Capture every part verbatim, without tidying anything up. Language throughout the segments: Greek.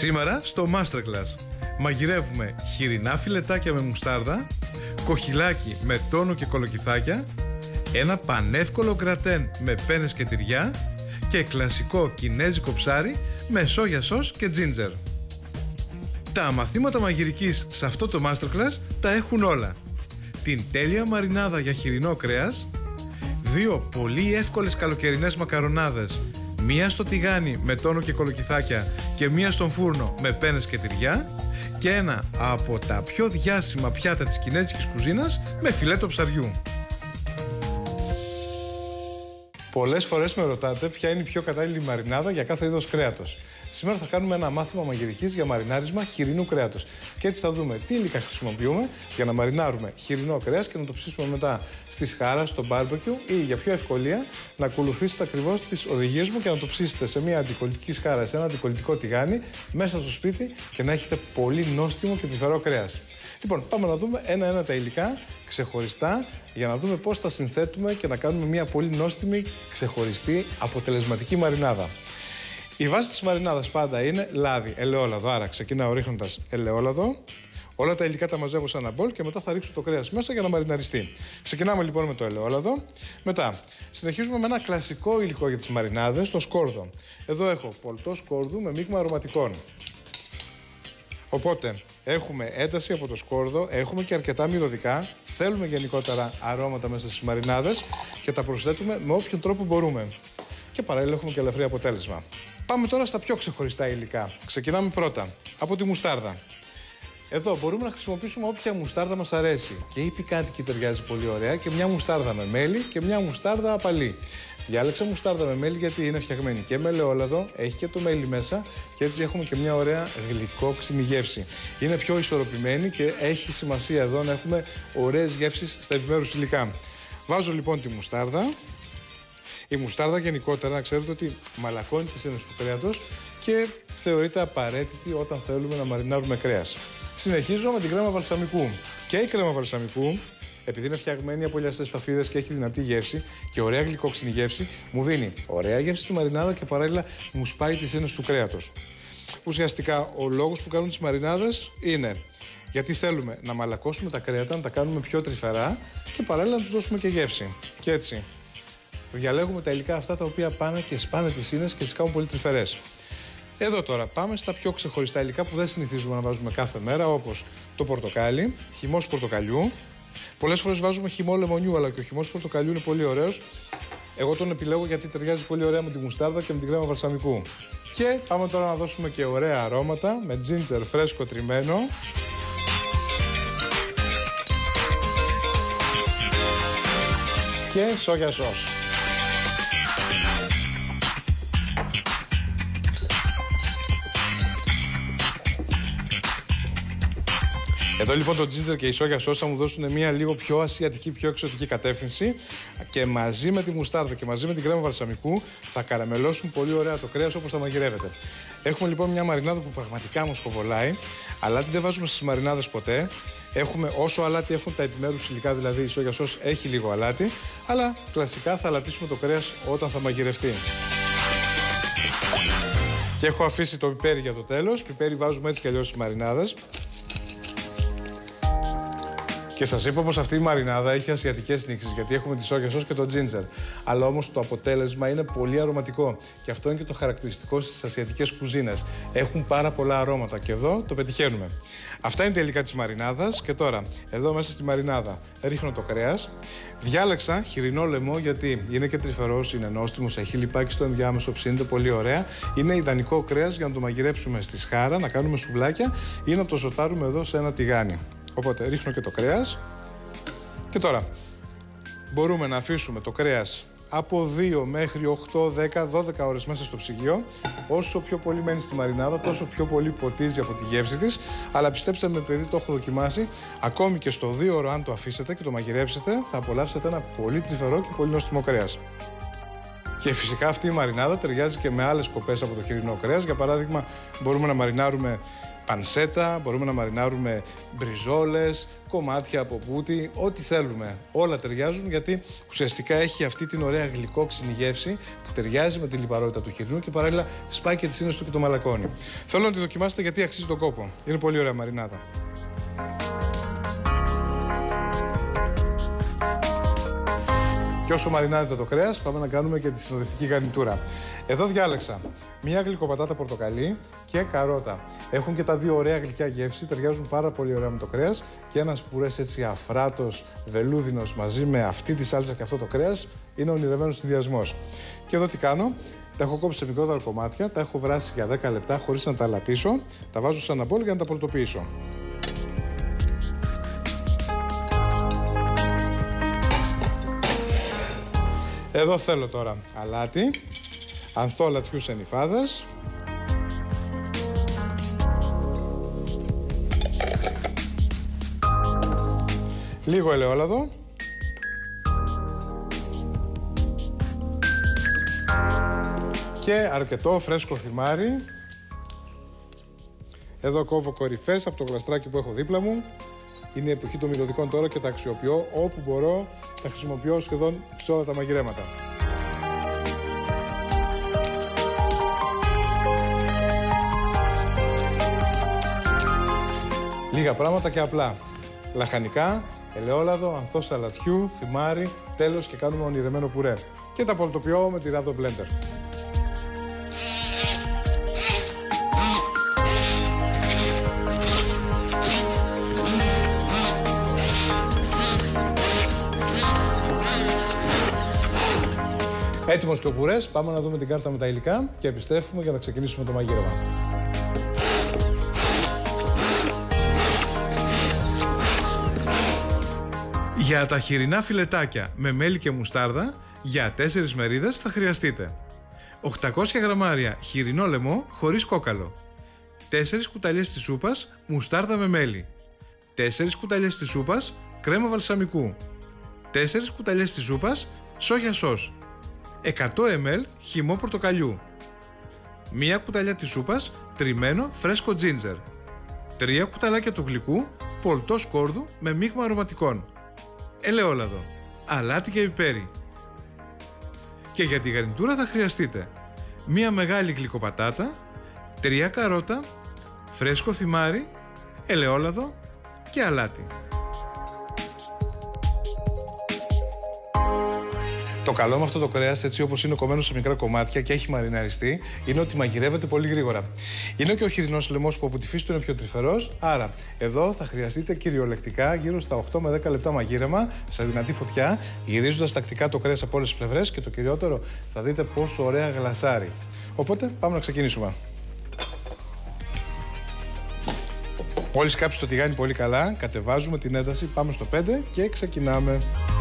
Σήμερα στο Masterclass μαγειρεύουμε χοιρινά φιλετάκια με μουστάρδα, κοχυλάκι με τόνο και κολοκυθάκια, ένα πανεύκολο γκρατέν με πένες και τυριά και κλασικό κινέζικο ψάρι με σόγια σος και τζίντζερ. Τα μαθήματα μαγειρικής σε αυτό το Masterclass τα έχουν όλα. Την τέλεια μαρινάδα για χοιρινό κρέας, δύο πολύ εύκολες καλοκαιρινές μακαρονάδες, μία στο τηγάνι με τόνο και κολοκυθάκια και μία στον φούρνο με πένες και τυριά και ένα από τα πιο διάσημα πιάτα της κινέζικης κουζίνας με φιλέτο ψαριού. Πολλές φορές με ρωτάτε ποια είναι η πιο κατάλληλη μαρινάδα για κάθε είδος κρέατος. Σήμερα θα κάνουμε ένα μάθημα μαγειρικής για μαρινάρισμα χοιρινού κρέατος. Και έτσι θα δούμε τι υλικά χρησιμοποιούμε για να μαρινάρουμε χοιρινό κρέας και να το ψήσουμε μετά στη σχάρα, στο μπάρμπεκιου ή για πιο ευκολία να ακολουθήσετε ακριβώς τις οδηγίες μου και να το ψήσετε σε μια αντικολλητική σχάρα, σε ένα αντικολλητικό τηγάνι, μέσα στο σπίτι και να έχετε πολύ νόστιμο και τρυφερό κρέας. Λοιπόν, πάμε να δούμε ένα-ένα τα υλικά ξεχωριστά για να δούμε πώς τα συνθέτουμε και να κάνουμε μια πολύ νόστιμη, ξεχωριστή, αποτελεσματική μαρινάδα. Η βάση της μαρινάδας πάντα είναι λάδι, ελαιόλαδο. Άρα ξεκινάω ρίχνοντας ελαιόλαδο. Όλα τα υλικά τα μαζεύω σε ένα μπολ και μετά θα ρίξω το κρέας μέσα για να μαριναριστεί. Ξεκινάμε λοιπόν με το ελαιόλαδο. Μετά συνεχίζουμε με ένα κλασικό υλικό για τις μαρινάδες, το σκόρδο. Εδώ έχω πολτό σκόρδου με μείγμα αρωματικών. Οπότε έχουμε ένταση από το σκόρδο, έχουμε και αρκετά μυρωδικά. Θέλουμε γενικότερα αρώματα μέσα στις μαρινάδες και τα προσθέτουμε με όποιον τρόπο μπορούμε. Και παράλληλα έχουμε και ελαφρύ αποτέλεσμα. Πάμε τώρα στα πιο ξεχωριστά υλικά. Ξεκινάμε πρώτα από τη μουστάρδα. Εδώ μπορούμε να χρησιμοποιήσουμε όποια μουστάρδα μας αρέσει. Και η πικάντικη ταιριάζει πολύ ωραία και μια μουστάρδα με μέλι και μια μουστάρδα απαλή. Διάλεξα μουστάρδα με μέλι γιατί είναι φτιαγμένη και με ελαιόλαδο, έχει και το μέλι μέσα και έτσι έχουμε και μια ωραία γλυκόξινη γεύση. Είναι πιο ισορροπημένη και έχει σημασία εδώ να έχουμε ωραίες γεύσεις στα επιμέρους υλικά. Βάζω λοιπόν τη μουστάρδα. Η μουστάρδα γενικότερα, να ξέρετε ότι μαλακώνει τις ένωσες του κρέατος και θεωρείται απαραίτητη όταν θέλουμε να μαρινάρουμε κρέας. Συνεχίζω με την κρέμα βαλσαμικού. Και η κρέμα βαλσαμικού, επειδή είναι φτιαγμένη από λιαστές σταφίδες και έχει δυνατή γεύση και ωραία γλυκόξινη γεύση, μου δίνει ωραία γεύση στη μαρινάδα και παράλληλα μου σπάει τις ένωσες του κρέατος. Ουσιαστικά ο λόγος που κάνουμε τις μαρινάδες είναι γιατί θέλουμε να μαλακώσουμε τα κρέατα, να τα κάνουμε πιο τρυφερά και παράλληλα να τους δώσουμε και γεύση. Και έτσι διαλέγουμε τα υλικά αυτά τα οποία πάνε και σπάνε τις ίνες και τις κάνουν πολύ τρυφερές. Εδώ τώρα πάμε στα πιο ξεχωριστά υλικά που δεν συνηθίζουμε να βάζουμε κάθε μέρα, όπως το πορτοκάλι, χυμός πορτοκαλιού. Πολλές φορές βάζουμε χυμό λεμονιού, αλλά και ο χυμός πορτοκαλιού είναι πολύ ωραίος. Εγώ τον επιλέγω γιατί ταιριάζει πολύ ωραία με τη μουστάρδα και με την κρέμα βαλσαμικού. Και πάμε τώρα να δώσουμε και ωραία αρώματα με τζίντζερ φρέσκο τριμμένο. Και σόγια σος. Εδώ λοιπόν το ginger και η σόγια σος θα μου δώσουν μια λίγο πιο ασιατική, πιο εξωτική κατεύθυνση και μαζί με τη μουστάρδα και μαζί με την κρέμα βαλσαμικού θα καραμελώσουν πολύ ωραία το κρέας όπως θα μαγειρεύετε. Έχουμε λοιπόν μια μαρινάδα που πραγματικά μου σκοβολάει. Αλάτι δεν βάζουμε στις μαρινάδες ποτέ. Έχουμε όσο αλάτι έχουν τα επιμέρους υλικά, δηλαδή η σόγια σος έχει λίγο αλάτι, αλλά κλασικά θα αλατίσουμε το κρέας όταν θα μαγειρευτεί. Και έχω αφήσει το πιπέρι για το τέλος. Πιπέρι βάζουμε έτσι κι αλλιώς στις μαρινάδες. Και σας είπα πως αυτή η μαρινάδα έχει ασιατικές νήξεις, γιατί έχουμε τη σόγια σος και το τζίντζερ. Αλλά όμως το αποτέλεσμα είναι πολύ αρωματικό. Και αυτό είναι και το χαρακτηριστικό στις ασιατικές κουζίνες. Έχουν πάρα πολλά αρώματα και εδώ το πετυχαίνουμε. Αυτά είναι τα υλικά της μαρινάδας. Και τώρα, εδώ μέσα στη μαρινάδα ρίχνω το κρέας. Διάλεξα χοιρινό λαιμό γιατί είναι και τρυφερός, είναι νόστιμος, έχει λιπάκι στο ενδιάμεσο, ψήνεται πολύ ωραία. Είναι ιδανικό κρέας για να το μαγειρέψουμε στη σχάρα, να κάνουμε σουβλάκια ή να το ζωτάρουμε εδώ σε ένα τηγάνι. Οπότε ρίχνω και το κρέας και τώρα μπορούμε να αφήσουμε το κρέας από δύο μέχρι οκτώ, δέκα, δώδεκα ώρες μέσα στο ψυγείο. Όσο πιο πολύ μένει στη μαρινάδα, τόσο πιο πολύ ποτίζει από τη γεύση της. Αλλά πιστέψτε με, παιδί, το έχω δοκιμάσει. Ακόμη και στο δύο ώρο, αν το αφήσετε και το μαγειρέψετε, θα απολαύσετε ένα πολύ τρυφερό και πολύ νόστιμο κρέας. Και φυσικά αυτή η μαρινάδα ταιριάζει και με άλλες κοπές από το χοιρινό κρέας. Για παράδειγμα, μπορούμε να μαρινάρουμε πανσέτα, μπορούμε να μαρινάρουμε μπριζόλες, κομμάτια από πούτι, ό,τι θέλουμε. Όλα ταιριάζουν γιατί ουσιαστικά έχει αυτή την ωραία γλυκόξινη γεύση που ταιριάζει με την λιπαρότητα του χοιρινού και παράλληλα σπάει και τις ίνες του και το μαλακώνει. Θέλω να τη δοκιμάσετε γιατί αξίζει τον κόπο. Είναι πολύ ωραία μαρινάδα. Και όσο μαρινάρεται το κρέας, πάμε να κάνουμε και τη συνοδευτική γαρνιτούρα. Εδώ διάλεξα μία γλυκοπατάτα πορτοκαλί και καρότα. Έχουν και τα δύο ωραία γλυκιά γεύση, ταιριάζουν πάρα πολύ ωραία με το κρέας. Και ένας πουρές έτσι αφράτος, βελούδινος μαζί με αυτή τη σάλτσα και αυτό το κρέας είναι ονειρεμένος συνδυασμός. Και εδώ τι κάνω, τα έχω κόψει σε μικρότερα κομμάτια, τα έχω βράσει για δέκα λεπτά χωρίς να τα αλατίσω, τα βάζω σε ένα μπολ για να τα πολτοποιήσω. Εδώ θέλω τώρα αλάτι, ανθό λατιού σε νυφάδες, λίγο ελαιόλαδο, και αρκετό φρέσκο θυμάρι. Εδώ κόβω κορυφές από το γλαστράκι που έχω δίπλα μου. Είναι η εποχή των μυρωδικών τώρα και τα αξιοποιώ όπου μπορώ, τα χρησιμοποιώ σχεδόν σε όλα τα μαγειρέματα. Λίγα πράγματα και απλά. Λαχανικά, ελαιόλαδο, ανθό σαλατιού, θυμάρι, τέλος και κάνουμε ονειρεμένο πουρέ. Και τα πολτοποιώ με τη ράδο blender. Έτοιμος και ο πουρές, πάμε να δούμε την κάρτα με τα υλικά και επιστρέφουμε για να ξεκινήσουμε το μαγείρεμα. Για τα χοιρινά φιλετάκια με μέλι και μουστάρδα, για τέσσερις μερίδες θα χρειαστείτε οκτακόσια γραμμάρια χοιρινό λαιμό χωρίς κόκαλο, τέσσερις κουταλιές της σούπας μουστάρδα με μέλι, τέσσερις κουταλιές της σούπας κρέμα βαλσαμικού, τέσσερις κουταλιές της σούπας σόγια σος, εκατό μιλιλίτρα χυμό πορτοκαλιού, μία κουταλιά της σούπας τριμμένο φρέσκο τζίντζερ, τρία κουταλάκια του γλυκού πολτό σκόρδου με μείγμα αρωματικών, ελαιόλαδο, αλάτι και πιπέρι. Και για τη γαρνιτούρα θα χρειαστείτε μία μεγάλη γλυκοπατάτα, τρία καρότα, φρέσκο θυμάρι, ελαιόλαδο και αλάτι. Το καλό με αυτό το κρέας, έτσι όπως είναι κομμένο σε μικρά κομμάτια και έχει μαριναριστεί, είναι ότι μαγειρεύεται πολύ γρήγορα. Είναι και ο χοιρινός λαιμός που από τη φύση του είναι πιο τρυφερός, άρα εδώ θα χρειαστείτε κυριολεκτικά γύρω στα οκτώ με δέκα λεπτά μαγείρεμα σε δυνατή φωτιά, γυρίζοντας τακτικά το κρέας από όλες τις πλευρές και το κυριότερο θα δείτε πόσο ωραία γλασάρει. Οπότε πάμε να ξεκινήσουμε. Μόλις κάψει το τηγάνι πολύ καλά, κατεβάζουμε την ένταση, πάμε στο πέντε και ξεκινάμε.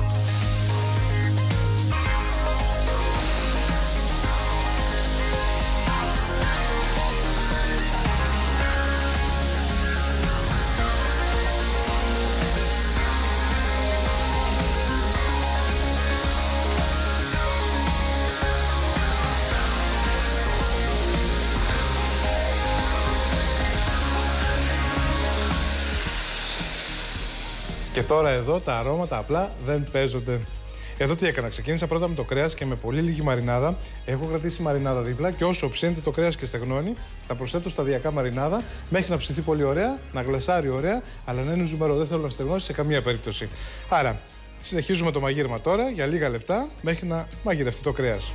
Και τώρα εδώ τα αρώματα απλά δεν παίζονται. Εδώ τι έκανα, ξεκίνησα πρώτα με το κρέας και με πολύ λίγη μαρινάδα. Έχω κρατήσει μαρινάδα δίπλα και όσο ψήνεται το κρέας και στεγνώνει, θα προσθέτω σταδιακά μαρινάδα μέχρι να ψηθεί πολύ ωραία, να γλασάρει ωραία, αλλά να είναι ζουμερό. Δεν θέλω να στεγνώσει σε καμία περίπτωση. Άρα, συνεχίζουμε το μαγείρεμα τώρα για λίγα λεπτά μέχρι να μαγειρευτεί το κρέας.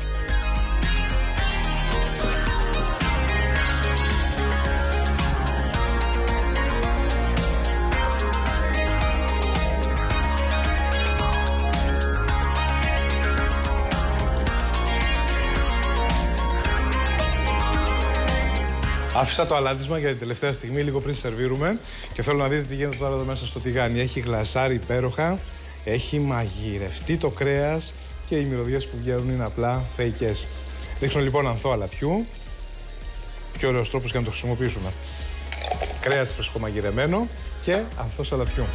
Άφησα το αλάτισμα για την τελευταία στιγμή, λίγο πριν σερβίρουμε, και θέλω να δείτε τι γίνεται τώρα εδώ μέσα στο τηγάνι. Έχει γλασάρει υπέροχα, έχει μαγειρευτεί το κρέας και οι μυρωδιές που βγαίνουν είναι απλά θεϊκές. Δείχνω λοιπόν ανθό αλατιού. Πιο ωραίος τρόπος για να το χρησιμοποιήσουμε. Κρέας φρεσκομαγειρεμένο και ανθός αλατιού.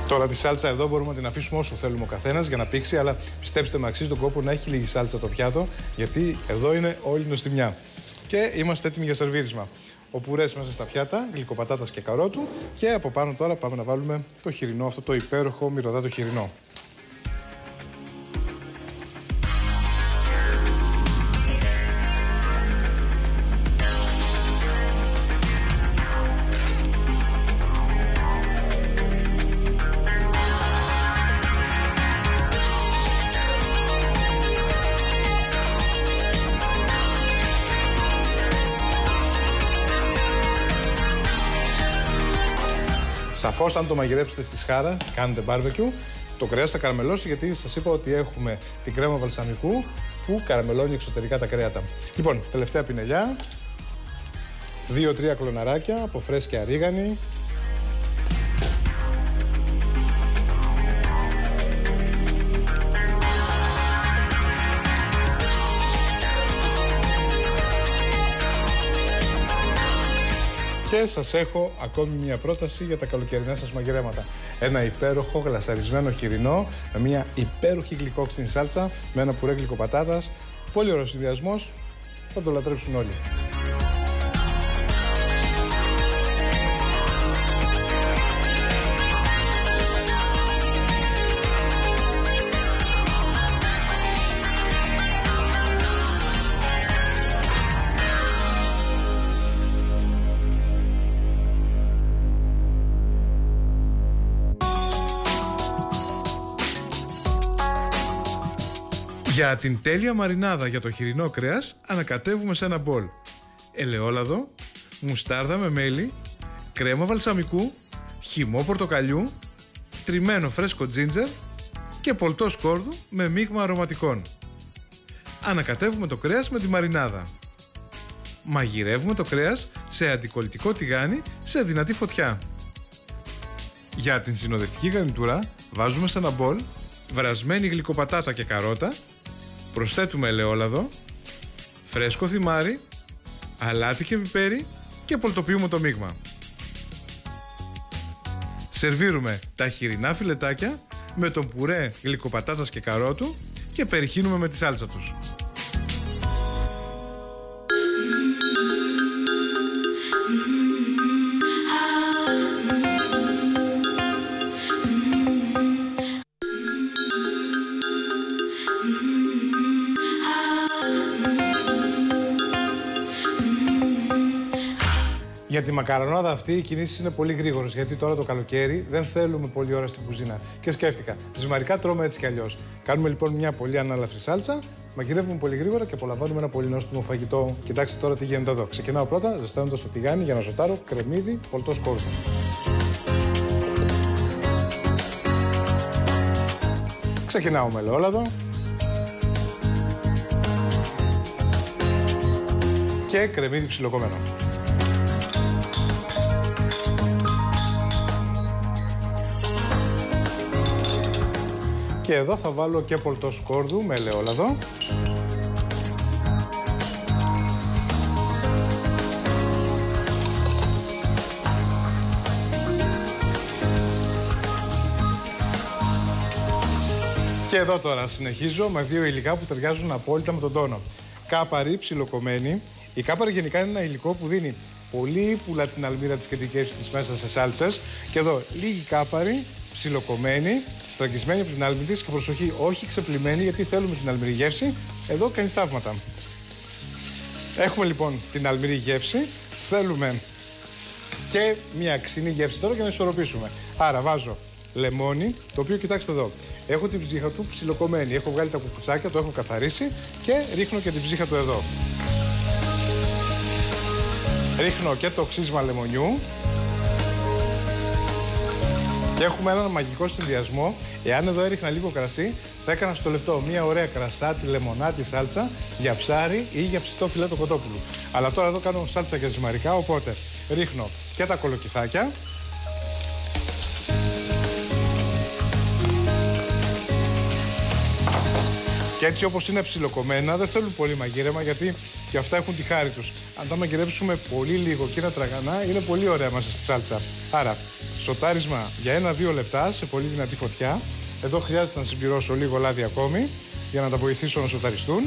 Τώρα τη σάλτσα εδώ μπορούμε να την αφήσουμε όσο θέλουμε ο καθένας για να πήξει, αλλά πιστέψτε με, αξίζει τον κόπο να έχει λίγη σάλτσα το πιάτο, γιατί εδώ είναι όλη νοστιμιά. Και είμαστε έτοιμοι για σερβίρισμα. Ο πουρές μέσα στα πιάτα, γλυκοπατάτας και καρότου, και από πάνω τώρα πάμε να βάλουμε το χοιρινό, αυτό το υπέροχο μυρωδάτο χοιρινό. Σαφώς, αν το μαγειρέψετε στη σχάρα, κάνετε μπάρμπεκιου, το κρέας θα καραμελώσει, γιατί σας είπα ότι έχουμε την κρέμα βαλσαμικού που καραμελώνει εξωτερικά τα κρέατα. Λοιπόν, τελευταία πινελιά. δύο τρία κλωναράκια από φρέσκια ρίγανη. Και σας έχω ακόμη μια πρόταση για τα καλοκαιρινά σας μαγειρέματα. Ένα υπέροχο γλασαρισμένο χοιρινό με μια υπέροχη γλυκόξινη σάλτσα, με ένα πουρέ γλυκοπατάτας. Πολύ ωραίος συνδυασμός, θα το λατρέψουν όλοι. Για την τέλεια μαρινάδα για το χοιρινό κρέας ανακατεύουμε σε ένα μπολ ελαιόλαδο, μουστάρδα με μέλι, κρέμα βαλσαμικού, χυμό πορτοκαλιού, τριμμένο φρέσκο τζίντζερ και πολτό σκόρδου με μείγμα αρωματικών. Ανακατεύουμε το κρέας με τη μαρινάδα. Μαγειρεύουμε το κρέας σε αντικολλητικό τηγάνι σε δυνατή φωτιά. Για την συνοδευτική γαρνιτούρα βάζουμε σε ένα μπολ βρασμένη γλυκοπατάτα και καρότα, προσθέτουμε ελαιόλαδο, φρέσκο θυμάρι, αλάτι και πιπέρι και πολτοποιούμε το μείγμα. Σερβίρουμε τα χοιρινά φιλετάκια με τον πουρέ γλυκοπατάτας και καρότου και περιχύνουμε με τη σάλτσα τους. Για τη μακαρονάδα αυτή οι κινήσεις είναι πολύ γρήγορες, γιατί τώρα το καλοκαίρι δεν θέλουμε πολλή ώρα στην κουζίνα. Και σκέφτηκα, ζυμαρικά τρώμε έτσι κι αλλιώς. Κάνουμε λοιπόν μια πολύ ανάλαφρη σάλτσα, μαγειρεύουμε πολύ γρήγορα και απολαμβάνουμε ένα πολύ νόστιμο φαγητό. Κοιτάξτε τώρα τι γίνεται εδώ. Ξεκινάω πρώτα ζεσταίνοντας το τηγάνι για να ζωτάρω κρεμμύδι, πολτό σκόρδο. Ξεκινάω με ελαιόλαδο. Και κρεμμύδι ψιλοκομμένο. Και εδώ θα βάλω και πολτό σκόρδου με ελαιόλαδο. Και εδώ τώρα συνεχίζω με δύο υλικά που ταιριάζουν απόλυτα με τον τόνο. Κάπαρη ψιλοκομμένη. Η κάπαρη γενικά είναι ένα υλικό που δίνει πολύ πουλά την αλμύρα της και την κέφι της μέσα σε σάλτσες. Και εδώ λίγη κάπαρη ψιλοκομμένη, στραγγισμένη από την άλμη της, και προσοχή, όχι ξεπλυμένη, γιατί θέλουμε την αλμυρή γεύση. Εδώ κάνει θαύματα. Έχουμε λοιπόν την αλμυρή γεύση, θέλουμε και μια ξινή γεύση τώρα για να ισορροπήσουμε. Άρα βάζω λεμόνι, το οποίο κοιτάξτε εδώ, έχω την ψύχα του ψιλοκομμένη, έχω βγάλει τα κουκουτσάκια, το έχω καθαρίσει και ρίχνω και την ψύχα του εδώ. Ρίχνω και το ξύσμα λεμονιού. Και έχουμε έναν μαγικό συνδυασμό. Εάν εδώ έριχνα λίγο κρασί, θα έκανα στο λεπτό μια ωραία κρασάτη, λεμονάτη σάλτσα για ψάρι ή για ψητό φιλέτο κοτόπουλου. Αλλά τώρα εδώ κάνω σάλτσα για ζυμαρικά, οπότε ρίχνω και τα κολοκυθάκια. Και έτσι όπως είναι ψιλοκομμένα, δεν θέλουν πολύ μαγείρεμα γιατί και αυτά έχουν τη χάρη τους. Αν τα μαγειρέψουμε πολύ λίγο και είναι τραγανά, είναι πολύ ωραία μέσα στη σάλτσα. Άρα, σοτάρισμα για ένα δύο λεπτά σε πολύ δυνατή φωτιά. Εδώ χρειάζεται να συμπληρώσω λίγο λάδι ακόμη για να τα βοηθήσω να σοταριστούν.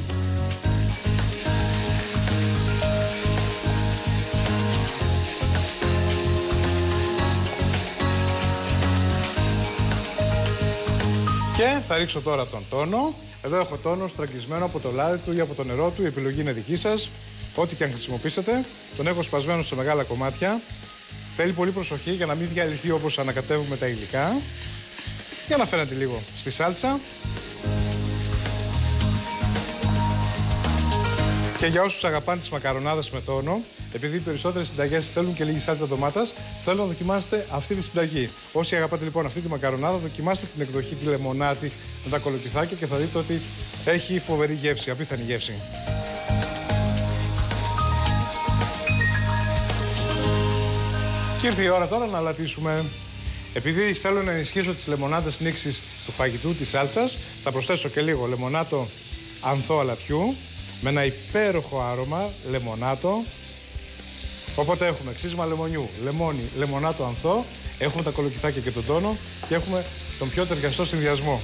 Και θα ρίξω τώρα τον τόνο. Εδώ έχω τόνο στραγγισμένο από το λάδι του ή από το νερό του. Η επιλογή είναι δική σας. Ό,τι και αν χρησιμοποιήσετε. Τον έχω σπασμένο σε μεγάλα κομμάτια. Θέλει πολύ προσοχή για να μην διαλυθεί όπως ανακατεύουμε τα υλικά. Για να φαίνεται λίγο στη σάλτσα. Και για όσους αγαπάνε τις μακαρονάδες με τόνο, επειδή οι περισσότερες συνταγές θέλουν και λίγη σάλτσα ντομάτας, θέλω να δοκιμάσετε αυτή τη συνταγή. Όσοι αγαπάτε λοιπόν αυτή τη μακαρονάδα, δοκιμάστε την εκδοχή τη λεμονάτη με τα κολοκυθάκια και θα δείτε ότι έχει φοβερή γεύση, απίθανη γεύση. Και ήρθε η ώρα τώρα να αλατίσουμε. Επειδή θέλω να ενισχύσω τις λεμονάδες νήξης του φαγητού της σάλτσας, θα προσθέσω και λίγο λεμονάτο ανθό αλατιού με ένα υπέροχο άρωμα λεμονάτο. Οπότε έχουμε ξύσμα λεμονιού, λεμόνι, λεμονάτο ανθό, έχουμε τα κολοκυθάκια και τον τόνο και έχουμε τον πιο ταιριαστό συνδυασμό.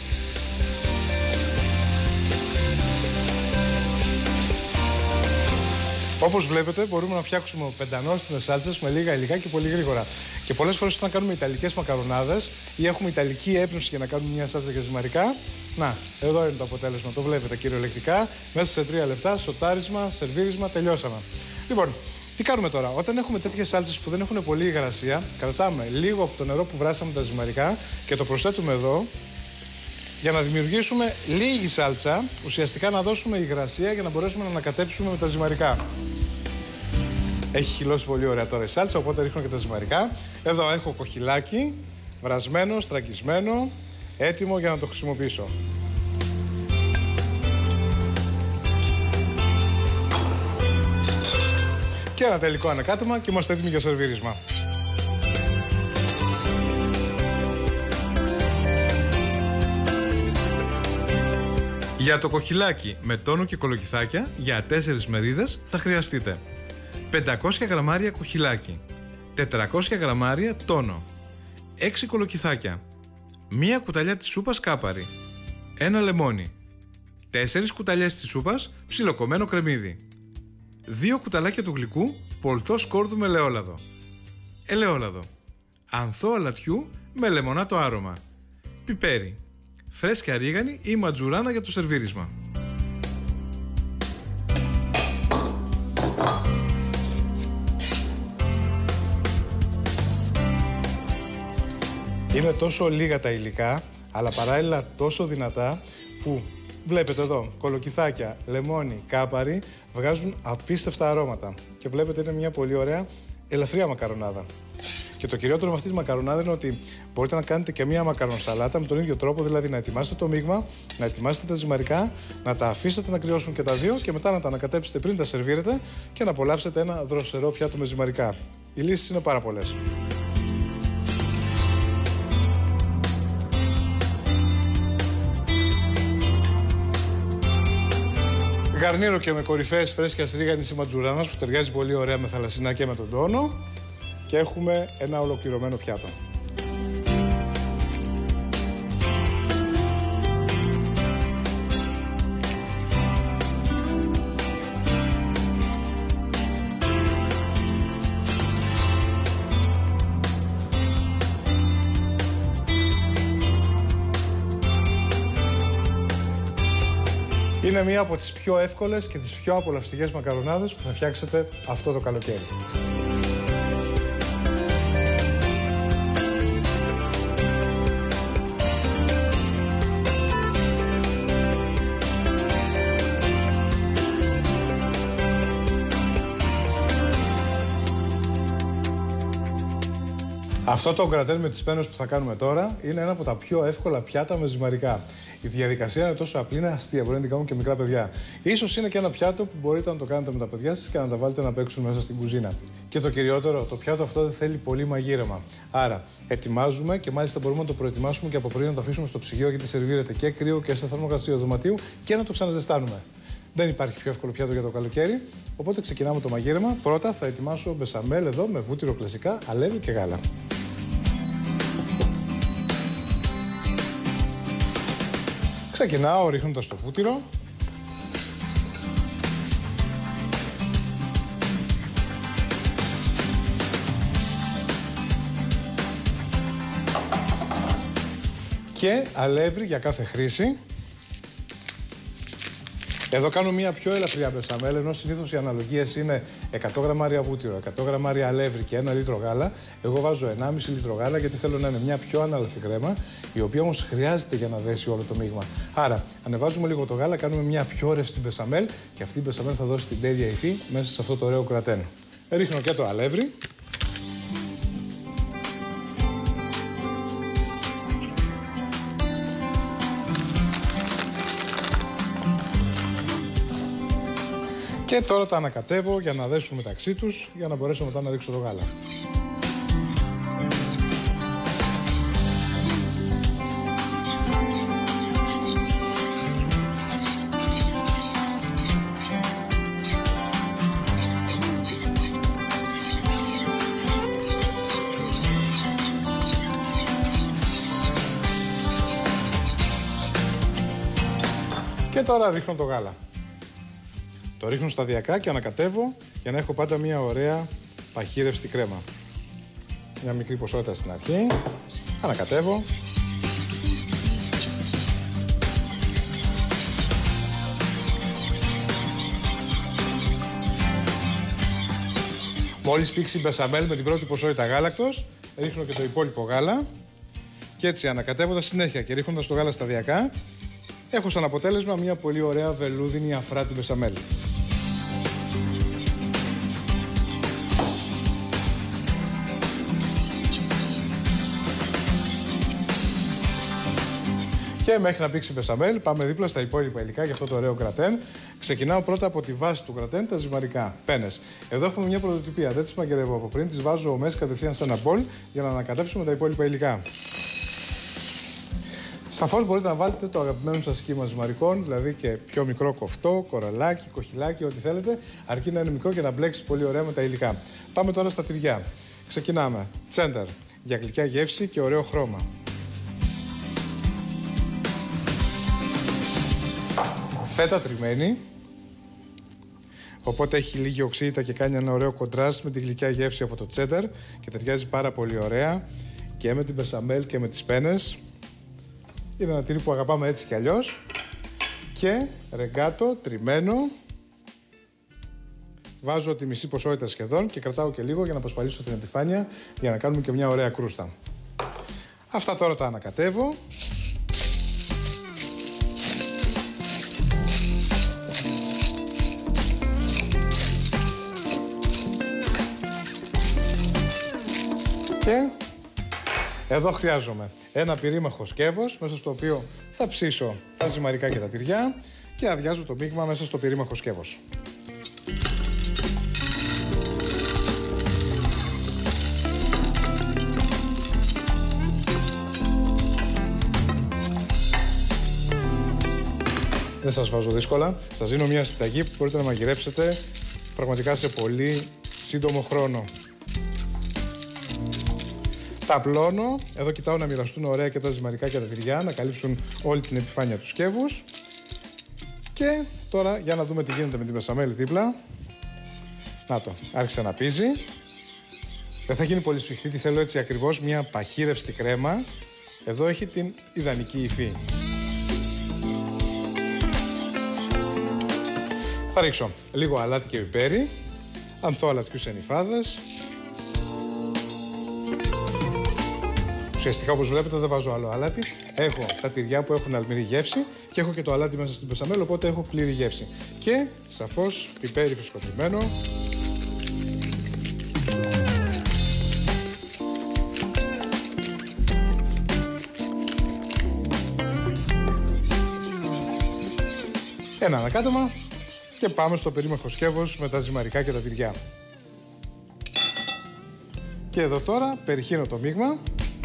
Όπως βλέπετε, μπορούμε να φτιάξουμε πεντανόστιμες σάλτσες με λίγα υλικά και πολύ γρήγορα. Και πολλές φορές όταν κάνουμε ιταλικές μακαρονάδες ή έχουμε ιταλική έπνευση για να κάνουμε μια σάλτσα για ζυμαρικά, να, εδώ είναι το αποτέλεσμα. Το βλέπετε κυριολεκτικά. Μέσα σε τρία λεπτά, σοτάρισμα, σερβίρισμα, τελειώσαμε. Λοιπόν, τι κάνουμε τώρα? Όταν έχουμε τέτοιες σάλτσες που δεν έχουν πολύ υγρασία, κρατάμε λίγο από το νερό που βράσαμε τα ζυμαρικά και το προσθέτουμε εδώ για να δημιουργήσουμε λίγη σάλτσα, ουσιαστικά να δώσουμε υγρασία για να μπορέσουμε να ανακατέψουμε με τα ζυμαρικά. Έχει χυλώσει πολύ ωραία τώρα η σάλτσα, οπότε ρίχνω και τα ζυμαρικά. Εδώ έχω κοχυλάκι, βρασμένο, στραγγισμένο, έτοιμο για να το χρησιμοποιήσω. Και ένα τελικό ανακάτεμα και είμαστε έτοιμοι για σερβίρισμα. Για το κοχυλάκι με τόνο και κολοκυθάκια για τέσσερις μερίδες θα χρειαστείτε πεντακόσια γραμμάρια κοχυλάκι, τετρακόσια γραμμάρια τόνο, έξι κολοκυθάκια, μία κουταλιά της σούπας κάπαρη, ένα λεμόνι, τέσσερις κουταλιές της σούπας ψιλοκομμένο κρεμμύδι, δύο κουταλάκια του γλυκού πολτό σκόρδου με ελαιόλαδο, ελαιόλαδο, ανθό αλατιού με λεμονάτο άρωμα, πιπέρι, φρέσκια ρίγανη ή ματζουράνα για το σερβίρισμα. Είναι τόσο λίγα τα υλικά, αλλά παράλληλα τόσο δυνατά που βλέπετε εδώ κολοκυθάκια, λεμόνι, κάπαρι βγάζουν απίστευτα αρώματα. Και βλέπετε είναι μια πολύ ωραία ελαφριά μακαρονάδα. Και το κυριότερο με αυτή τη μακαρονάδα είναι ότι μπορείτε να κάνετε και μία μακαρονσαλάτα με τον ίδιο τρόπο, δηλαδή να ετοιμάσετε το μείγμα, να ετοιμάσετε τα ζυμαρικά, να τα αφήσετε να κρυώσουν και τα δύο και μετά να τα ανακατέψετε πριν τα σερβίρετε και να απολαύσετε ένα δροσερό πιάτο με ζυμαρικά. Οι λύσεις είναι πάρα πολλές. Γαρνίρω και με κορυφαίες φρέσκιας ρίγανης ή ματζουράνας που ταιριάζει πολύ ωραία με θαλασσινά και με τον τόνο. Και έχουμε ένα ολοκληρωμένο πιάτο. Είναι μία από τις πιο εύκολες και τις πιο απολαυστικές μακαρονάδες που θα φτιάξετε αυτό το καλοκαίρι. Αυτό το γκρατέν με τις πένες που θα κάνουμε τώρα είναι ένα από τα πιο εύκολα πιάτα με ζυμαρικά. Η διαδικασία είναι τόσο απλή, είναι αστεία. Μπορεί να την κάνουν και μικρά παιδιά. Ίσως είναι και ένα πιάτο που μπορείτε να το κάνετε με τα παιδιά σας και να τα βάλετε να παίξουν μέσα στην κουζίνα. Και το κυριότερο, το πιάτο αυτό δεν θέλει πολύ μαγείρεμα. Άρα, ετοιμάζουμε και μάλιστα μπορούμε να το προετοιμάσουμε και από πριν να το αφήσουμε στο ψυγείο γιατί σερβίρεται και κρύο και σε θερμοκρασία δωματίου και να το ξαναζεστάνουμε. Δεν υπάρχει πιο εύκολο πιάτο για το καλοκαίρι. Οπότε ξεκινάμε το μαγείρεμα. Πρώτα θα ετοιμάσω μπεσαμέλ εδώ με βούτυρο κλασικά, αλεύρι και γάλα. Ξεκινάω ρίχνοντας το βούτυρο. Και αλεύρι για κάθε χρήση. Εδώ κάνω μια πιο ελαφριά μπεσαμέλ, ενώ συνήθως οι αναλογίες είναι εκατό γραμμάρια βούτυρο, εκατό γραμμάρια αλεύρι και ένα λίτρο γάλα. Εγώ βάζω ενάμιση λίτρο γάλα γιατί θέλω να είναι μια πιο αναλαφή κρέμα, η οποία όμως χρειάζεται για να δέσει όλο το μείγμα. Άρα, ανεβάζουμε λίγο το γάλα, κάνουμε μια πιο ρευστή μπεσαμέλ και αυτή η μπεσαμέλ θα δώσει την τέλεια υφή μέσα σε αυτό το ωραίο κρατέν. Ρίχνω και το αλεύρι. Και τώρα τα ανακατεύω για να δέσουν μεταξύ τους, για να μπορέσω μετά να ρίξω το γάλα. Και τώρα ρίχνω το γάλα. Το ρίχνω σταδιακά και ανακατεύω για να έχω πάντα μια ωραία παχύρευστη κρέμα. Μια μικρή ποσότητα στην αρχή. Ανακατεύω. Μόλις πήξει μπεσαμέλ με την πρώτη ποσότητα γάλακτος, ρίχνω και το υπόλοιπο γάλα. Και έτσι ανακατεύοντας συνέχεια και ρίχνοντας το γάλα σταδιακά, έχω σαν αποτέλεσμα μια πολύ ωραία βελούδινη αφράτη μπεσαμέλ. Και μέχρι να πήξει η μπεσαμέλ, πάμε δίπλα στα υπόλοιπα υλικά για αυτό το ωραίο κρατέν. Ξεκινάω πρώτα από τη βάση του κρατέν, τα ζυμαρικά, πένες. Εδώ έχουμε μια πρωτοτυπία, δεν τις μαγειρεύω από πριν, τις βάζω μέσα κατευθείαν σε ένα μπολ για να ανακατέψουμε τα υπόλοιπα υλικά. Σαφώς μπορείτε να βάλετε το αγαπημένο σας σχήμα ζυμαρικών, δηλαδή και πιο μικρό κοφτό, κοραλάκι, κοχυλάκι, ό,τι θέλετε, αρκεί να είναι μικρό και να μπλέξει πολύ ωραία με τα υλικά. Πάμε τώρα στα τυριά. Ξεκινάμε. Τσέντερ, για γλυκιά γεύση και ωραίο χρώμα. Φέτα τριμμένη, οπότε έχει λίγη οξύτητα και κάνει ένα ωραίο κοντράστ με τη γλυκιά γεύση από το τσέντερ και ταιριάζει πάρα πολύ ωραία και με την μπεσαμέλ και με τις πένες. Είναι ένα τυρί που αγαπάμε έτσι κι αλλιώς. Και ρεγκάτο τριμμένο. Βάζω τη μισή ποσότητα σχεδόν και κρατάω και λίγο για να απασπαλίσω την επιφάνεια για να κάνουμε και μια ωραία κρούστα. Αυτά τώρα τα ανακατεύω. Και εδώ χρειάζομαι ένα πυρήμαχο σκεύος, μέσα στο οποίο θα ψήσω τα ζυμαρικά και τα τυριά και αδειάζω το μείγμα μέσα στο πυρήμαχο σκεύος. Δεν σας βάζω δύσκολα, σας δίνω μια συνταγή που μπορείτε να μαγειρέψετε πραγματικά σε πολύ σύντομο χρόνο. Τα απλώνω, εδώ κοιτάω να μοιραστούν ωραία και τα ζυμαρικά και τα τυριά, να καλύψουν όλη την επιφάνεια του σκεύους. Και τώρα για να δούμε τι γίνεται με την μπεσαμέλ δίπλα. Να το, άρχισε να πίζει. Δεν θα γίνει πολύ σφιχτή, τη θέλω έτσι ακριβώς μια παχύρευστη κρέμα. Εδώ έχει την ιδανική υφή. Θα ρίξω λίγο αλάτι και πιπέρι, ανθό αλατιούς ενυφάδες. Ουσιαστικά, όπως βλέπετε, δεν βάζω άλλο αλάτι. Έχω τα τυριά που έχουν αλμυρή γεύση και έχω και το αλάτι μέσα στην μπεσαμέλ, οπότε έχω πλήρη γεύση. Και σαφώς πιπέρι φρεσκοτριμμένο. Ένα ανακάτεμα και πάμε στο περίμαχο σκεύος με τα ζυμαρικά και τα τυριά. Και εδώ τώρα περιχύνω το μείγμα.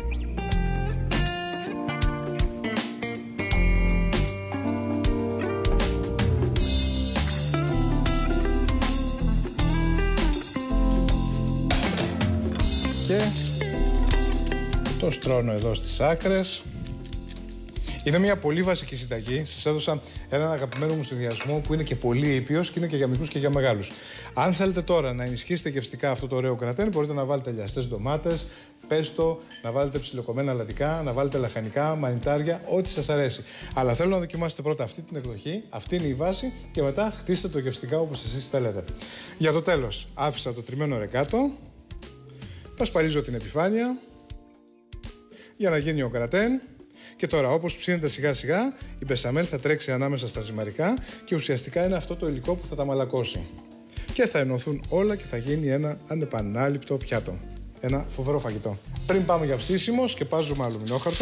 Και το στρώνω εδώ στις άκρες. Είναι μια πολύ βασική συνταγή. Σας έδωσα έναν αγαπημένο μου συνδυασμό που είναι και πολύ ήπιος και είναι και για μικρούς και για μεγάλους. Αν θέλετε τώρα να ενισχύσετε γευστικά αυτό το ωραίο κρατέν, μπορείτε να βάλετε λιαστές ντομάτες, πέστο, να βάλετε ψιλοκομμένα αλατικά, να βάλετε λαχανικά, μανιτάρια, ό,τι σας αρέσει. Αλλά θέλω να δοκιμάσετε πρώτα αυτή την εκδοχή, αυτή είναι η βάση και μετά χτίστε το γευστικά όπως εσείς θέλετε. Για το τέλος, άφησα το τριμμένο ρεκάτο, πασπαλίζω την επιφάνεια για να γίνει ο κρατέν. Και τώρα, όπως ψήνεται σιγά σιγά, η μπεσαμέλ θα τρέξει ανάμεσα στα ζυμαρικά και ουσιαστικά είναι αυτό το υλικό που θα τα μαλακώσει. Και θα ενωθούν όλα και θα γίνει ένα ανεπανάληπτο πιάτο. Ένα φοβερό φαγητό. Πριν πάμε για ψήσιμο, σκεπάζουμε αλουμινόχαρτο.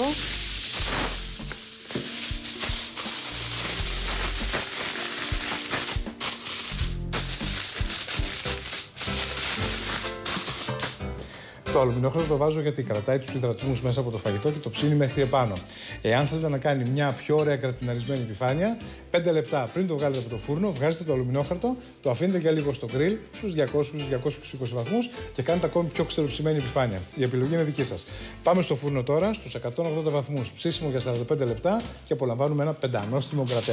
Το αλουμινόχαρτο το βάζω γιατί κρατάει τους υδατμούς μέσα από το φαγητό και το ψήνει μέχρι επάνω. Εάν θέλετε να κάνει μια πιο ωραία κρατιναρισμένη επιφάνεια, πέντε λεπτά πριν το βγάλετε από το φούρνο, βγάζετε το αλουμινόχαρτο, το αφήνετε για λίγο στο γκριλ στους διακόσιους με διακόσιους είκοσι βαθμούς και κάνετε ακόμη πιο ξεροψημένη επιφάνεια. Η επιλογή είναι δική σας. Πάμε στο φούρνο τώρα στους εκατόν ογδόντα βαθμούς, ψήσιμο για σαράντα πέντε λεπτά και απολαμβάνουμε ένα πεντανόστιμο γκρατέν.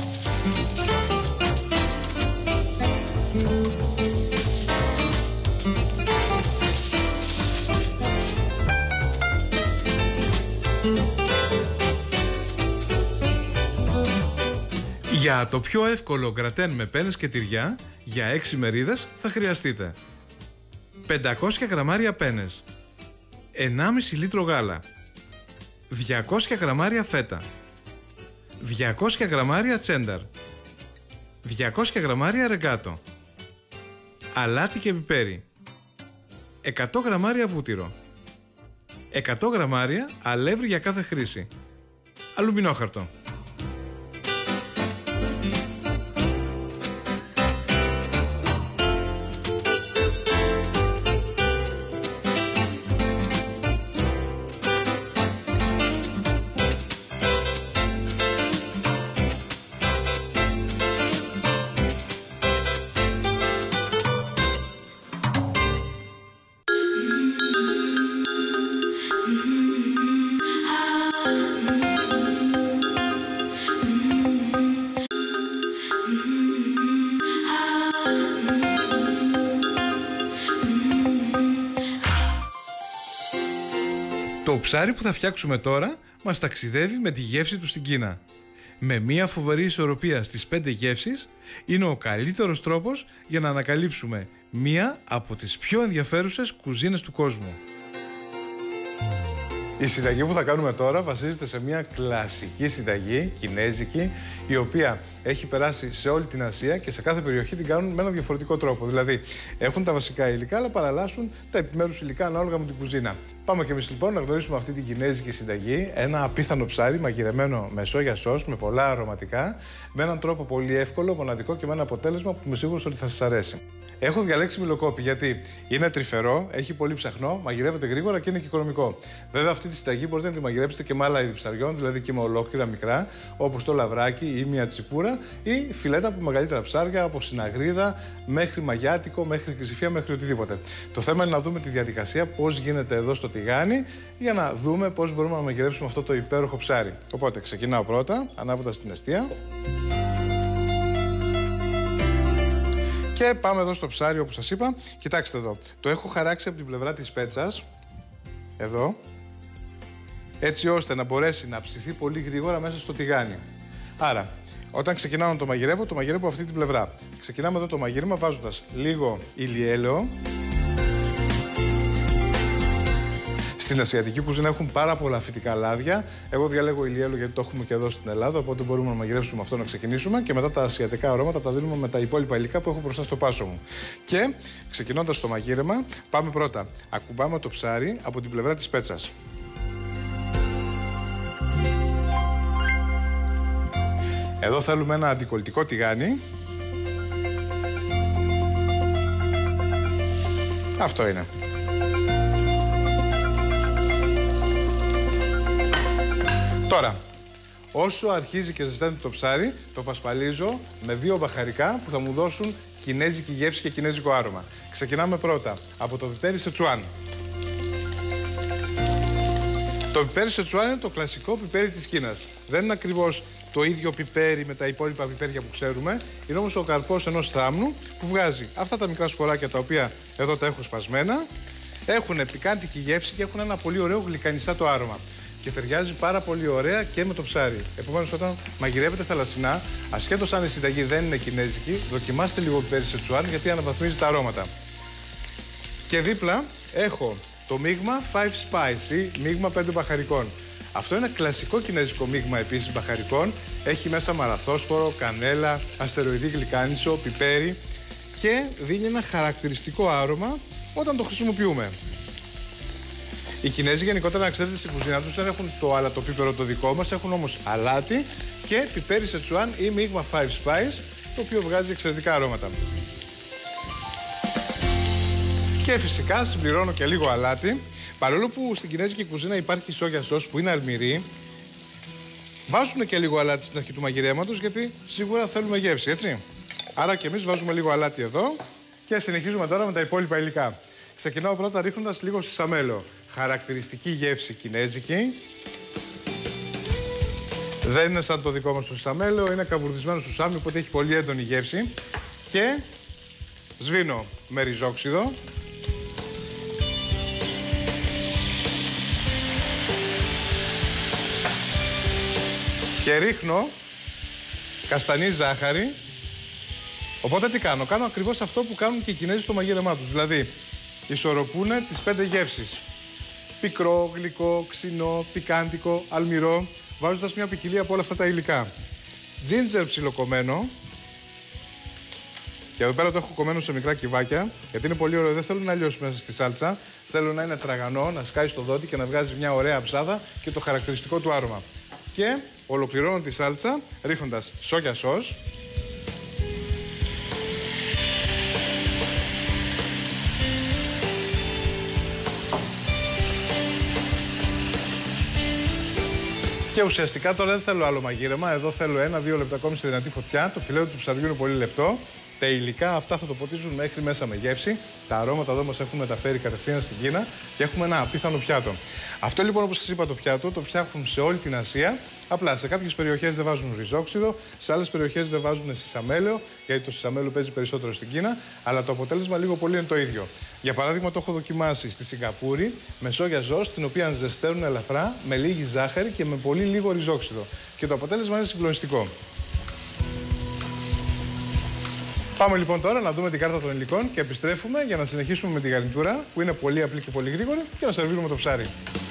Για το πιο εύκολο γκρατέν με πένες και τυριά, για έξι μερίδες θα χρειαστείτε πεντακόσια γραμμάρια πένες, ενάμιση λίτρο γάλα, διακόσια γραμμάρια φέτα, διακόσια γραμμάρια τσένταρ, διακόσια γραμμάρια ρεγκάτο, αλάτι και πιπέρι, εκατό γραμμάρια βούτυρο, εκατό γραμμάρια αλεύρι για κάθε χρήση, αλουμινόχαρτο. Το ψάρι που θα φτιάξουμε τώρα μας ταξιδεύει με τη γεύση του στην Κίνα. Με μια φοβερή ισορροπία στις πέντε γεύσεις είναι ο καλύτερος τρόπος για να ανακαλύψουμε μία από τις πιο ενδιαφέρουσες κουζίνες του κόσμου. Η συνταγή που θα κάνουμε τώρα βασίζεται σε μια κλασική συνταγή κινέζικη, η οποία έχει περάσει σε όλη την Ασία και σε κάθε περιοχή την κάνουν με έναν διαφορετικό τρόπο. Δηλαδή, έχουν τα βασικά υλικά, αλλά παραλλάσσουν τα επιμέρους υλικά ανάλογα με την κουζίνα. Πάμε και εμείς λοιπόν να γνωρίσουμε αυτή την κινέζικη συνταγή. Ένα απίθανο ψάρι μαγειρεμένο με σόγια σος, με πολλά αρωματικά, με έναν τρόπο πολύ εύκολο, μοναδικό και με ένα αποτέλεσμα που είμαι σίγουρος ότι θα σας αρέσει. Έχω διαλέξει μιλοκόπι γιατί είναι τρυφερό, έχει πολύ ψαχνό, μαγειρεύεται γρήγορα και είναι και οικονομικό. Βέβαια, αυτή τη συνταγή μπορείτε να τη μαγειρέψετε και με άλλα είδη ψαριών, δηλαδή και με ολόκληρα μικρά, όπως το λαβράκι ή μια τσιπούρα, ή φιλέτα από μεγαλύτερα ψάρια, από συναγρίδα μέχρι μαγιάτικο, μέχρι κρυσιφία, μέχρι οτιδήποτε. Το θέμα είναι να δούμε τη διαδικασία, πώς γίνεται εδώ στο τηγάνι, για να δούμε πώς μπορούμε να μαγειρέψουμε αυτό το υπέροχο ψάρι. Οπότε ξεκινάω πρώτα, ανάβοντας την εστία. Και πάμε εδώ στο ψάρι, όπως σας είπα. Κοιτάξτε εδώ, το έχω χαράξει από την πλευρά της πέτσας, εδώ, έτσι ώστε να μπορέσει να ψηθεί πολύ γρήγορα μέσα στο τηγάνι. Άρα, όταν ξεκινάω να το μαγειρεύω, το μαγειρεύω αυτή την πλευρά. Ξεκινάμε εδώ το μαγείρεμα βάζοντας λίγο ηλιέλαιο. Στην ασιατική κουζίνα έχουν πάρα πολλά φυτικά λάδια. Εγώ διαλέγω ηλιέλαιο γιατί το έχουμε και εδώ στην Ελλάδα. Οπότε μπορούμε να μαγειρέψουμε αυτό να ξεκινήσουμε. Και μετά τα ασιατικά αρώματα τα δίνουμε με τα υπόλοιπα υλικά που έχω μπροστά στο πάσο μου. Και ξεκινώντας το μαγείρεμα, πάμε πρώτα. Ακουμπάμε το ψάρι από την πλευρά της πέτσας. Εδώ θέλουμε ένα αντικολλητικό τηγάνι. Αυτό είναι. Τώρα, όσο αρχίζει και ζεσταίνεται το ψάρι, το πασπαλίζω με δύο μπαχαρικά που θα μου δώσουν κινέζικη γεύση και κινέζικο άρωμα. Ξεκινάμε πρώτα από το πιπέρι Σετσουάν. Το πιπέρι Σετσουάν είναι το κλασικό πιπέρι της Κίνας. Δεν είναι ακριβώς το ίδιο πιπέρι με τα υπόλοιπα πιπέρια που ξέρουμε. Είναι όμως ο καρπός ενός θάμνου που βγάζει αυτά τα μικρά σποράκια τα οποία εδώ τα έχω σπασμένα. Έχουν πικάντικη γεύση και έχουν ένα πολύ ωραίο γλυκανισάτο άρωμα. Και ταιριάζει πάρα πολύ ωραία και με το ψάρι. Επομένως, όταν μαγειρεύετε θαλασσινά, ασχέτως αν η συνταγή δεν είναι κινέζικη, δοκιμάστε λίγο πιπέρι Σετσουάν γιατί αναβαθμίζει τα αρώματα. Και δίπλα έχω το μείγμα Five Spice ή μείγμα πέντε μπαχαρικών. Αυτό είναι κλασικό κινέζικο μείγμα επίσης μπαχαρικών. Έχει μέσα μαραθόσπορο, κανέλα, αστεροειδή γλυκάνισο, πιπέρι και δίνει ένα χαρακτηριστικό άρωμα όταν το χρησιμοποιούμε. Οι Κινέζοι γενικότερα, να ξέρετε, στην κουζίνα τους δεν έχουν το αλατοπίπερο το δικό μας, έχουν όμως αλάτι και πιπέρι Σετσουάν ή μείγμα Five Spice, το οποίο βγάζει εξαιρετικά αρώματα. Και φυσικά συμπληρώνω και λίγο αλάτι. Παρόλο που στην κινέζικη κουζίνα υπάρχει σόγια σος που είναι αλμυρή, βάζουν και λίγο αλάτι στην αρχή του μαγειρέματος γιατί σίγουρα θέλουμε γεύση, έτσι. Άρα και εμείς βάζουμε λίγο αλάτι εδώ και συνεχίζουμε τώρα με τα υπόλοιπα υλικά. Ξεκινάω πρώτα ρίχνοντας λίγο σισαμέλο. Χαρακτηριστική γεύση κινέζικη. Δεν είναι σαν το δικό μας το σισαμέλο, είναι καβουρδισμένο σουσάμι, οπότε έχει πολύ έντονη γεύση. Και σβήνω με ριζόξιδο. Και ρίχνω καστανή ζάχαρη. Οπότε τι κάνω, κάνω ακριβώς αυτό που κάνουν και οι Κινέζοι στο μαγείρεμά τους. Δηλαδή, ισορροπούνε τις πέντε γεύσεις. Πικρό, γλυκό, ξινό, πικάντικο, αλμυρό, βάζοντας μια ποικιλία από όλα αυτά τα υλικά. Τζίντζερ ψιλοκομμένο. Και εδώ πέρα το έχω κομμένο σε μικρά κυβάκια, γιατί είναι πολύ ωραίο. Δεν θέλω να λιώσει μέσα στη σάλτσα. Θέλω να είναι τραγανό, να σκάει στο δόντι και να βγάζει μια ωραία ψάδα και το χαρακτηριστικό του άρωμα. Και ολοκληρώνω τη σάλτσα ρίχνοντας σόγια σος. Και ουσιαστικά τώρα δεν θέλω άλλο μαγείρεμα. Εδώ θέλω ένα-δύο λεπτά ακόμη στη δυνατή φωτιά. Το φιλέτο του ψαριού είναι πολύ λεπτό. Τα υλικά αυτά θα το ποτίζουν μέχρι μέσα με γεύση. Τα αρώματα εδώ μας έχουν μεταφέρει κατευθείαν στην Κίνα και έχουμε ένα απίθανο πιάτο. Αυτό λοιπόν, όπως σας είπα, το πιάτο το φτιάχνουν σε όλη την Ασία. Απλά σε κάποιες περιοχές δεν βάζουν ριζόξιδο, σε άλλες περιοχές δεν βάζουν σισαμέλαιο, γιατί το σισαμέλαιο παίζει περισσότερο στην Κίνα, αλλά το αποτέλεσμα λίγο πολύ είναι το ίδιο. Για παράδειγμα, το έχω δοκιμάσει στη Σιγκαπούρη με σόγια ζώστ, την οποία ζεσταίνουν ελαφρά, με λίγη ζάχαρη και με πολύ λίγο ριζόξιδο. Και το αποτέλεσμα είναι συγκλονιστικό. Πάμε λοιπόν τώρα να δούμε την κάρτα των υλικών και επιστρέφουμε για να συνεχίσουμε με τη γαρνιτούρα που είναι πολύ απλή και πολύ γρήγορη και να σερβίρουμε το ψάρι.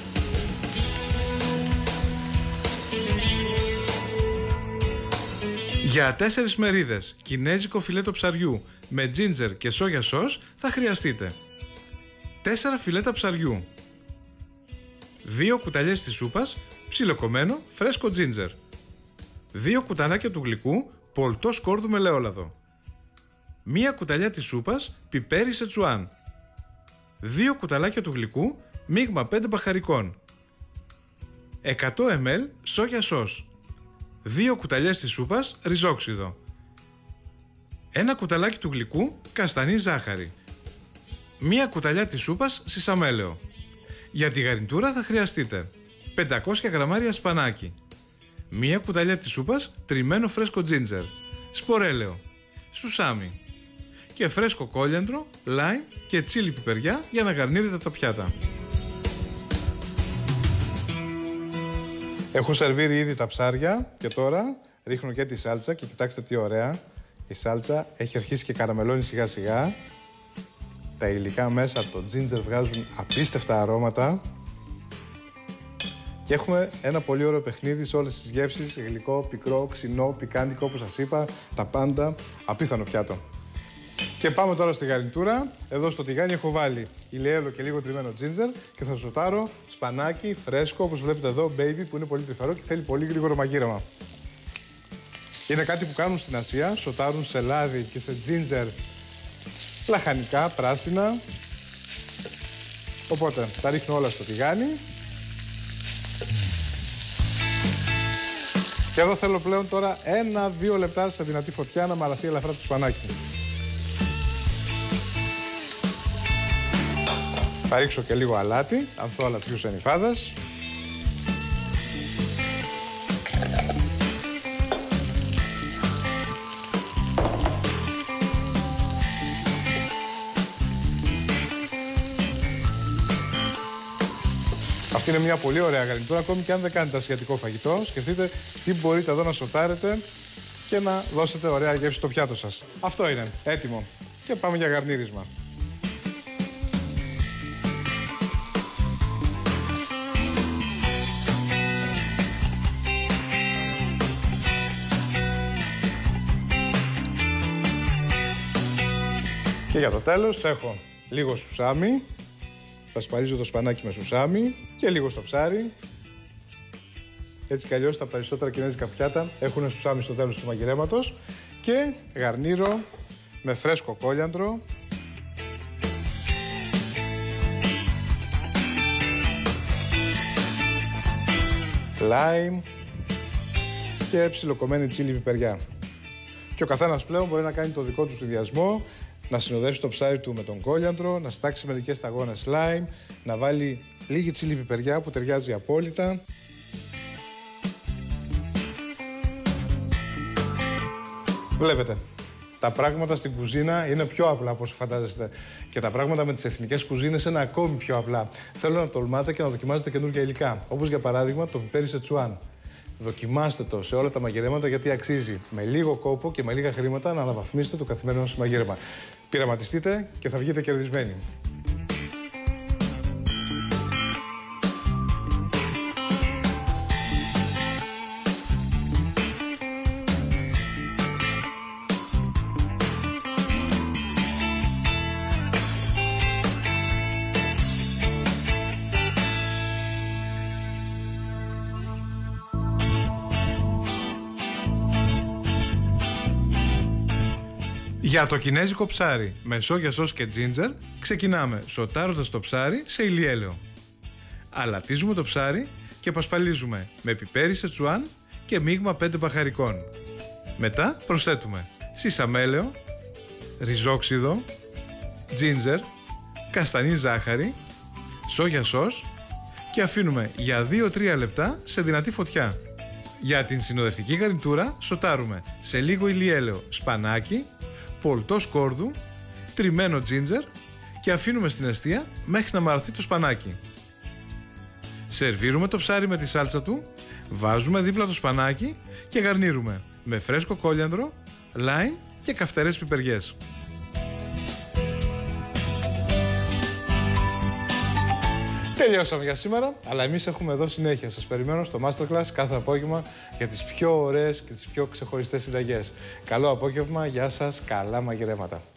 Για τέσσερις μερίδες κινέζικο φιλέτο ψαριού με τζίντζερ και σόγια σος θα χρειαστείτε τέσσερα φιλέτα ψαριού, δύο κουταλιές της σούπας ψιλοκομμένο φρέσκο τζίντζερ, δύο κουταλάκια του γλυκού πολτό σκόρδου με ελαιόλαδο, μία κουταλιά της σούπας πιπέρι Σετσουάν, δύο κουταλάκια του γλυκού μείγμα πέντε μπαχαρικών, εκατό μιλιλίτρα σόγια σος, δύο κουταλιές της σούπας ριζόξιδο, ένα κουταλάκι του γλυκού καστανή ζάχαρη, μία κουταλιά της σούπας σισαμέλαιο. Για τη γαρνιτούρα θα χρειαστείτε πεντακόσια γραμμάρια σπανάκι, μία κουταλιά της σούπας τριμμένο φρέσκο τζίντζερ, σπορέλαιο, σουσάμι και φρέσκο κόλιαντρο, λάιμ και τσίλι πιπεριά για να γαρνίρετε τα πιάτα. Έχω σερβίρει ήδη τα ψάρια και τώρα ρίχνω και τη σάλτσα και κοιτάξτε τι ωραία. Η σάλτσα έχει αρχίσει και καραμελώνει σιγά σιγά. Τα υλικά μέσα από το τζίντζερ βγάζουν απίστευτα αρώματα. Και έχουμε ένα πολύ ωραίο παιχνίδι σε όλες τις γεύσεις. Γλυκό, πικρό, ξινό, πικάντικο, όπως σας είπα. Τα πάντα. Απίθανο πιάτο. Και πάμε τώρα στη γαρνιτούρα. Εδώ στο τηγάνι έχω βάλει ηλιέλαιο και λίγο τριμμένο τζίντζερ και θα σοτάρω σπανάκι φρέσκο, όπως βλέπετε εδώ, baby, που είναι πολύ τρυφερό και θέλει πολύ γρήγορο μαγείρεμα. Είναι κάτι που κάνουν στην Ασία, σοτάρουν σε λάδι και σε τζίντζερ λαχανικά, πράσινα. Οπότε τα ρίχνω όλα στο τηγάνι. Και εδώ θέλω πλέον τώρα ένα-δύο λεπτά σε δυνατή φωτιά να μαλαθεί ελαφρά το σπανάκι. Θα ρίξω και λίγο αλάτι, ανθό αλατιούς ενυφάδας. Αυτή είναι μια πολύ ωραία γαρνιτούρα, ακόμη και αν δεν κάνετε ασιατικό φαγητό. Σκεφτείτε τι μπορείτε εδώ να σοτάρετε και να δώσετε ωραία γεύση στο πιάτο σας. Αυτό είναι, έτοιμο. Και πάμε για γαρνίρισμα. Και για το τέλος έχω λίγο σουσάμι. Θα σπαρίζω το σπανάκι με σουσάμι και λίγο στο ψάρι. Έτσι κι αλλιώς τα περισσότερα κινέζικα πιάτα έχουν σουσάμι στο τέλος του μαγειρέματος. Και γαρνίρω με φρέσκο κόλιαντρο. Λάιμ και ψιλοκομμένη τσίλι πιπεριά. Και ο καθένας πλέον μπορεί να κάνει το δικό του συνδυασμό. Να συνοδεύσει το ψάρι του με τον κόλιαντρο, να στάξει μερικές σταγόνες λάιμ, να βάλει λίγη τσίλι πιπεριά που ταιριάζει απόλυτα. Βλέπετε, τα πράγματα στην κουζίνα είναι πιο απλά από όσο φαντάζεστε. Και τα πράγματα με τις εθνικές κουζίνες είναι ακόμη πιο απλά. Θέλω να τολμάτε και να δοκιμάζετε καινούργια υλικά. Όπως για παράδειγμα το πιπέρι Σετσουάν. Δοκιμάστε το σε όλα τα μαγειρέματα γιατί αξίζει με λίγο κόπο και με λίγα χρήματα να αναβαθμίσετε το καθημερινό σας μαγείρεμα. Πειραματιστείτε και θα βγείτε κερδισμένοι. Για το κινέζικο ψάρι με σόγια σως και τζίντζερ ξεκινάμε σοτάροντας το ψάρι σε ηλιέλαιο. Αλατίζουμε το ψάρι και πασπαλίζουμε με πιπέρι Σετσουάν και μείγμα πέντε μπαχαρικών. Μετά προσθέτουμε σισαμέλαιο, ριζόξιδο, τζίντζερ, καστανή ζάχαρη, σόγια σως και αφήνουμε για δύο με τρία λεπτά σε δυνατή φωτιά. Για την συνοδευτική γαρνιτούρα σοτάρουμε σε λίγο ηλιέλαιο σπανάκι, πολτό σκόρδου, τριμμένο τζίντζερ και αφήνουμε στην εστία μέχρι να μαραθεί το σπανάκι. Σερβίρουμε το ψάρι με τη σάλτσα του, βάζουμε δίπλα το σπανάκι και γαρνίρουμε με φρέσκο κόλιανδρο, λάιμ και καυτερές πιπεριές. Τελειώσαμε για σήμερα, αλλά εμείς έχουμε εδώ συνέχεια. Σας περιμένω στο Masterclass κάθε απόγευμα για τις πιο ωραίες και τις πιο ξεχωριστές συνταγές. Καλό απόγευμα, γεια σας, καλά μαγειρέματα.